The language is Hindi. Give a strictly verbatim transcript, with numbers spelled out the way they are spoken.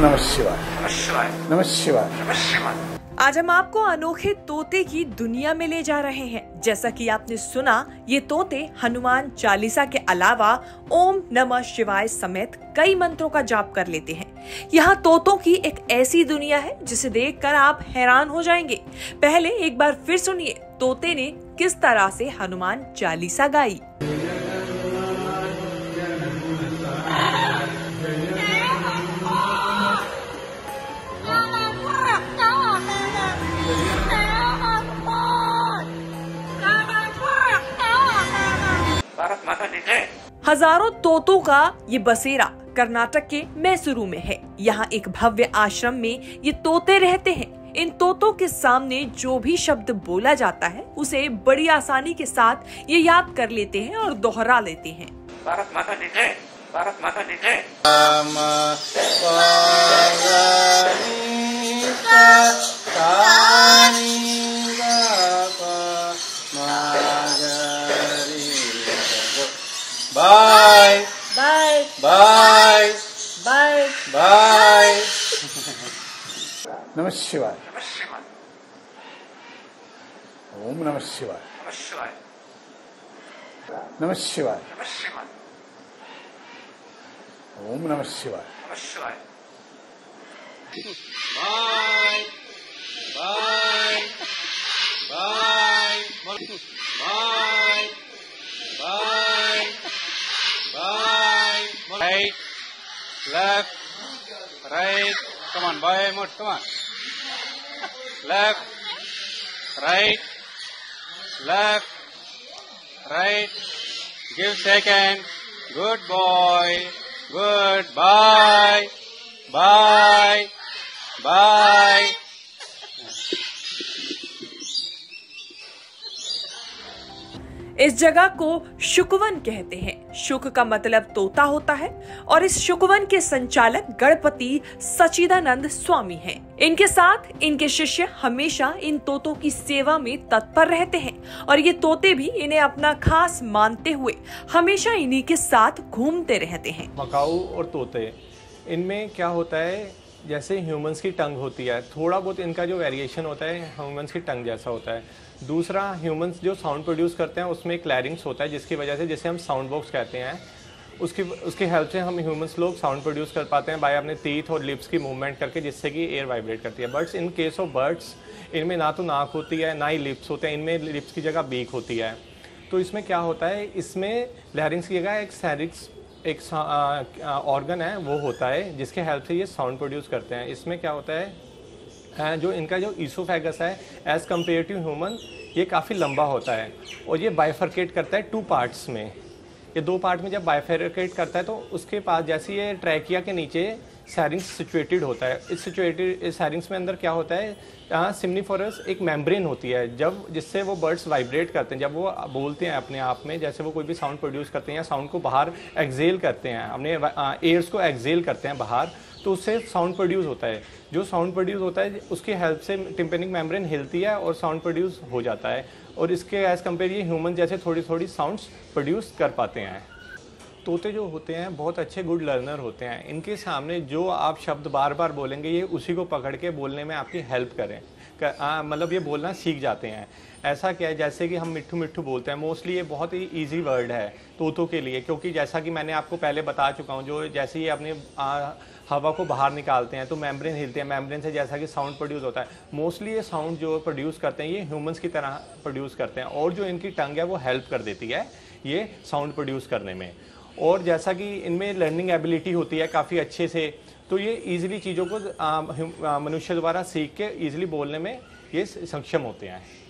नमः शिवाय। नमः शिवाय। आज हम आपको अनोखे तोते की दुनिया में ले जा रहे हैं। जैसा कि आपने सुना, ये तोते हनुमान चालीसा के अलावा ओम नमः शिवाय समेत कई मंत्रों का जाप कर लेते हैं। यहाँ तोतों की एक ऐसी दुनिया है जिसे देखकर आप हैरान हो जाएंगे। पहले एक बार फिर सुनिए तोते ने किस तरह से हनुमान चालीसा गाई। हजारों तोतों का ये बसेरा कर्नाटक के मैसूरू में है। यहाँ एक भव्य आश्रम में ये तोते रहते हैं। इन तोतों के सामने जो भी शब्द बोला जाता है उसे बड़ी आसानी के साथ ये याद कर लेते हैं और दोहरा लेते हैं। भारत माता की जय, भारत माता की जय। Bye bye bye bye bye. नमः शिवाय। ओम नमः शिवाय। नमः शिवाय। ओम नमः शिवाय। Bye bye bye bye bye bye. Right, left, right, come on, boy, move, come on. Left, right, left, right, give second, good boy, good, bye, bye, bye. इस जगह को शुकवन कहते हैं। शुक का मतलब तोता होता है और इस शुकवन के संचालक गणपति सच्चिदानंद स्वामी हैं। इनके साथ इनके शिष्य हमेशा इन तोतों की सेवा में तत्पर रहते हैं और ये तोते भी इन्हें अपना खास मानते हुए हमेशा इन्हीं के साथ घूमते रहते हैं। मकाऊ और तोते, इनमें क्या होता है, जैसे ह्यूमंस की टंग होती है, थोड़ा बहुत इनका जो वेरिएशन होता है ह्यूमंस की टंग जैसा होता है। दूसरा, ह्यूमंस जो साउंड प्रोड्यूस करते हैं उसमें एक लैरिंग्स होता है जिसकी वजह से, जिसे हम साउंड बॉक्स कहते हैं, उसकी उसकी हेल्प से हम ह्यूमंस लोग साउंड प्रोड्यूस कर पाते हैं बाय अपने टीथ और लिप्स की मूवमेंट करके, जिससे कि एयर वाइब्रेट करती है। Buts in case of birds, इनमें ना तो नाक होती है ना ही लिप्स होते हैं, इनमें लिप्स की जगह बीक होती है। तो इसमें क्या होता है, इसमें लैरिंग्स की जगह एक सैरिक्स एक ऑर्गन है वो होता है जिसके हेल्प से ये साउंड प्रोड्यूस करते हैं। इसमें क्या होता है, जो इनका जो ईसोफेगस है एज़ कम्पेयर टू ह्यूमन, ये काफ़ी लंबा होता है और ये बाइफरकेट करता है टू पार्ट्स में। ये दो पार्ट में जब बाइफरकेट करता है तो उसके पास जैसे ये ट्रैकिया के नीचे सैरिंग्स सिचुएटेड होता है। इस सिचुएटेड इस सैरिंग्स में अंदर क्या होता है, यहाँ सिम्निफोरस एक मेम्ब्रेन होती है जब जिससे वो बर्ड्स वाइब्रेट करते हैं जब वो बोलते हैं अपने आप में, जैसे वो कोई भी साउंड प्रोड्यूस करते हैं या साउंड को बाहर एक्सेल करते हैं, अपने एयर्स को एक्सेल करते हैं बाहर, तो उससे साउंड प्रोड्यूस होता है। जो साउंड प्रोड्यूस होता है उसकी हेल्प से टिम्पेनिक मेम्ब्रेन हिलती है और साउंड प्रोड्यूस हो जाता है और इसके एज़ कम्पेयर ये ह्यूमन जैसे थोड़ी थोड़ी साउंड्स प्रोड्यूस कर पाते हैं। तोते जो होते हैं बहुत अच्छे गुड लर्नर होते हैं। इनके सामने जो आप शब्द बार बार बोलेंगे ये उसी को पकड़ के बोलने में आपकी हेल्प करें, मतलब ये बोलना सीख जाते हैं। ऐसा क्या है, जैसे कि हम मिट्ठू मिट्ठू बोलते हैं, मोस्टली ये बहुत ही इजी वर्ड है तोतों के लिए, क्योंकि जैसा कि मैंने आपको पहले बता चुका हूँ, जो जैसे ये अपने आ, हवा को बाहर निकालते हैं तो मेम्ब्रेन हिलते हैं, मेम्ब्रेन से जैसा कि साउंड प्रोड्यूस होता है। मोस्टली ये साउंड जो प्रोड्यूस करते हैं ये ह्यूमंस की तरह प्रोड्यूस करते हैं और जो इनकी टंग है वो हेल्प कर देती है ये साउंड प्रोड्यूस करने में। और जैसा कि इनमें लर्निंग एबिलिटी होती है काफ़ी अच्छे से, तो ये ईजिली चीज़ों को मनुष्य द्वारा सीख के ईजिली बोलने में ये सक्षम होते हैं।